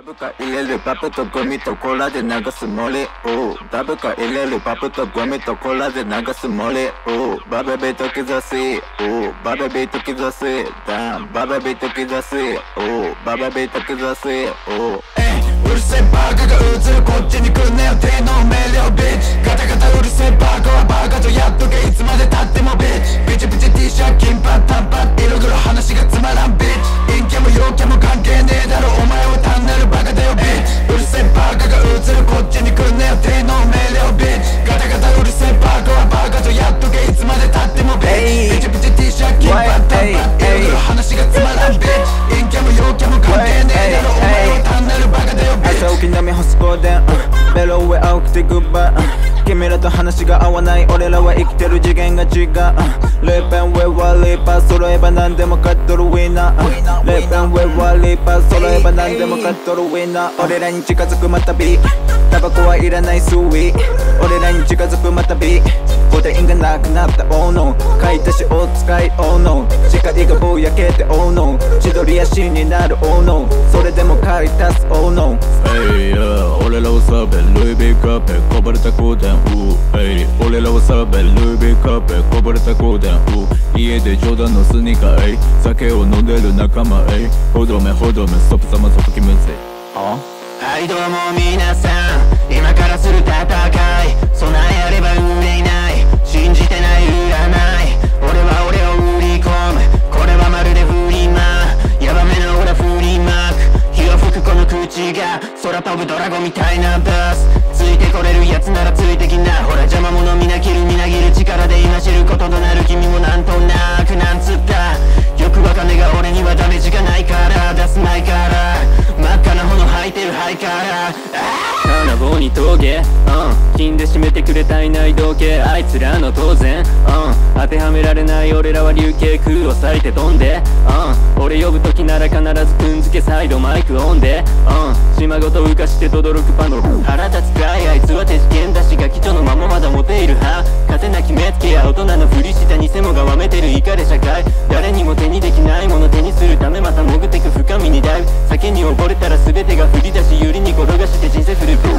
ダブか入れるパプとゴミとコーラで流す森ダブか入れるパプとゴミとコーラで流す森バベビート兆しバベビート兆しダンバベビート兆しバベビート兆しうるせえバカが映るこっちに来んねよ低能命令ビッチガタガタうるせえバカはバカとやっとけいつまでたってもビッチビチビチ T シャツ金髪短髪色黒話がつまらんビッチ陰キャも陽キャも関係ねえだろお前は単なるバカだよビッチうるせえバカが映るこっちに来んねよ低能命令ビッチガタガタうるせえバカはバカとやっとけいつまでたってもビッチビチビチ T シャツ金髪短髪色黒話がつまらんビッチ陰キャも陽キャも関係ねえだろお前は単なるバカだよ朝起きなみ干す光電ベロ上青くてグッバイ君らと話が合わない俺らは生きてる次元が違うレペンウェイはリーパー揃えば何でも勝っとるウィナーレペンウェイはリーパー揃えば何でも勝っとるウィナー俺らに近づくまたビタバコはいらないスイー俺らに近づくまたビボタンがなくなった Oh no 買い足しを使い Oh no 視界がぼやけて Oh no 千鳥足になる Oh no それでも買い足す Oh no Hey yeah 俺らはサベルイビーカッペこぼれた光電Hey 俺らはサベルイビーカッペこぼれた光電家でジョーダンのスニーカー酒を飲んでる仲間ほどめほどめストップ様ストップキムズはいどうも皆さん今からする戦い備えあれば憂いない信じてない占い俺は俺を売り込むこれはまるでフリマヤバめな俺振りまく火を吹くこの口が空飛ぶドラゴンみたいなバスついてこれるやつならついてきなほら邪魔者みなぎる力で今知ることとなる君もなんとなくなんつったよくわかんねえが俺にはダメージがないから出すないから真っ赤な炎吐いてる肺から金棒に峠金で締めてくれたいない道系あいつらの当然当てはめられない俺らは流刑空を裂いて飛んで俺呼ぶ時なら必ずくんづけサイドマイクオンで島ごと浮かして轟くパノ腹立つかいあいつは手試験だしガキ女のまままだモテいる派勝てな決めつけや大人のふりした偽もがわめてるイカれ社会誰にも手にできないもの手にするためまた潜ってく深みにダイブ酒に溺れたら全てが振り出し有利に転がして人生フル